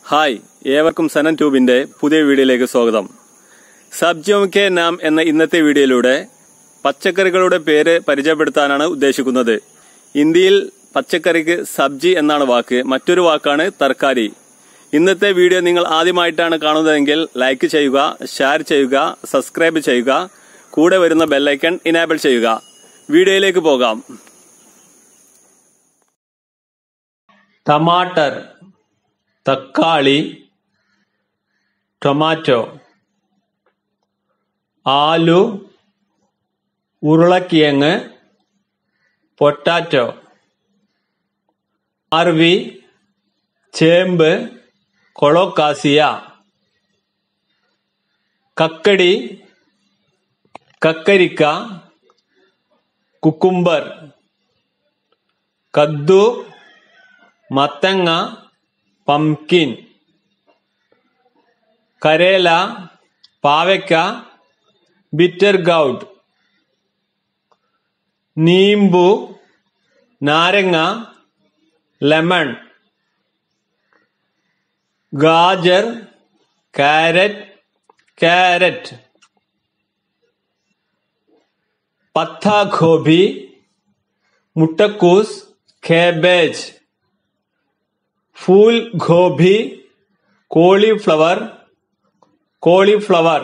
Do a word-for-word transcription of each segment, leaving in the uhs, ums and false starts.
Hi, ഏവർക്കും സനൻ ട്യൂബിന്റെ പുതിയ വീഡിയോയിലേക്ക് സ്വാഗതം. സബ്ജിയോം കെ നാം എന്ന ഇന്നത്തെ വീഡിയോയിലൂടെ പച്ചക്കറികളുടെ പേര് പരിചയപ്പെടുത്താനാണ് ഉദ്ദേശിക്കുന്നത്. ഇന്ത്യയിൽ പച്ചക്കറിക്ക് സബ്ജി എന്നാണ് വാക്ക്, മറ്റൊരു വാക്കാണ് തർക്കാരി. ഇന്നത്തെ വീഡിയോ നിങ്ങൾ ആദ്യമായിട്ടാണ് കാണുന്നതെങ്കിൽ ലൈക്ക് ചെയ്യുക, ഷെയർ ചെയ്യുക, സബ്സ്ക്രൈബ് ചെയ്യുക, കൂടെ വരുന്ന ബെല്ലൈക്കൺ ഇനേബിൾ ചെയ്യുക. വീഡിയോയിലേക്ക് പോകാം. ടമാറ്റർ, തക്കാളി, ടൊമാറ്റോ, ആലു, ഉരുളക്കിഴങ്ങ്, പൊട്ടാറ്റോ, അർവി, ചേമ്പ്, കൊളോക്കാസിയ, കക്കടി, കക്കരിക്ക, കുക്കുംബർ, കദ്ദു, മത്തങ്ങ, പംകിൻ, കരേല, പാവയ്ക്ക, ബിറ്റർ ഗൗഡ്, നീമ്പു, നാരങ്ങ, lemon, gajar, carrot, carrot, പത്താഗോബി, മുട്ടക്കൂസ്, cabbage, Phool gobi, cauliflower, cauliflower,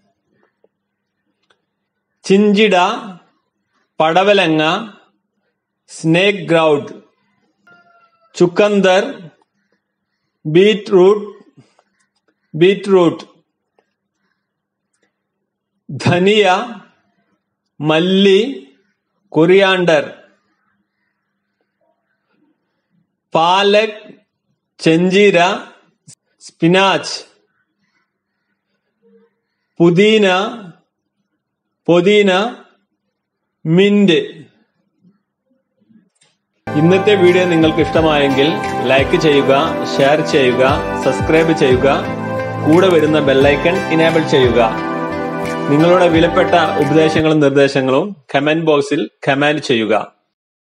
ചിഞ്ചിട, പടവലങ്ങ, സ്നേക്ക് ഗ്രൗണ്ട്, ചുക്കന്ദർ, ബീറ്റ്റൂട്ട്, ബീറ്റ്റൂട്ട്, ധനിയ, മല്ലി, കൊറിയാണ്ടർ, പാലക്, ചെഞ്ചീര, സ്പിനാച്ച്, പുദീന, പൊതീന, മിന്റ്. ഇന്നത്തെ വീഡിയോ നിങ്ങൾക്ക് ഇഷ്ടമായെങ്കിൽ ലൈക്ക് ചെയ്യുക, ഷെയർ ചെയ്യുക, സബ്സ്ക്രൈബ് ചെയ്യുക, കൂടെ വരുന്ന ബെല്ലൈക്കൺ ഇനേബിൾ ചെയ്യുക. നിങ്ങളുടെ വിലപ്പെട്ട ഉപദേശങ്ങളും നിർദ്ദേശങ്ങളും കമന്റ് ബോക്സിൽ കമന്റ് ചെയ്യുക.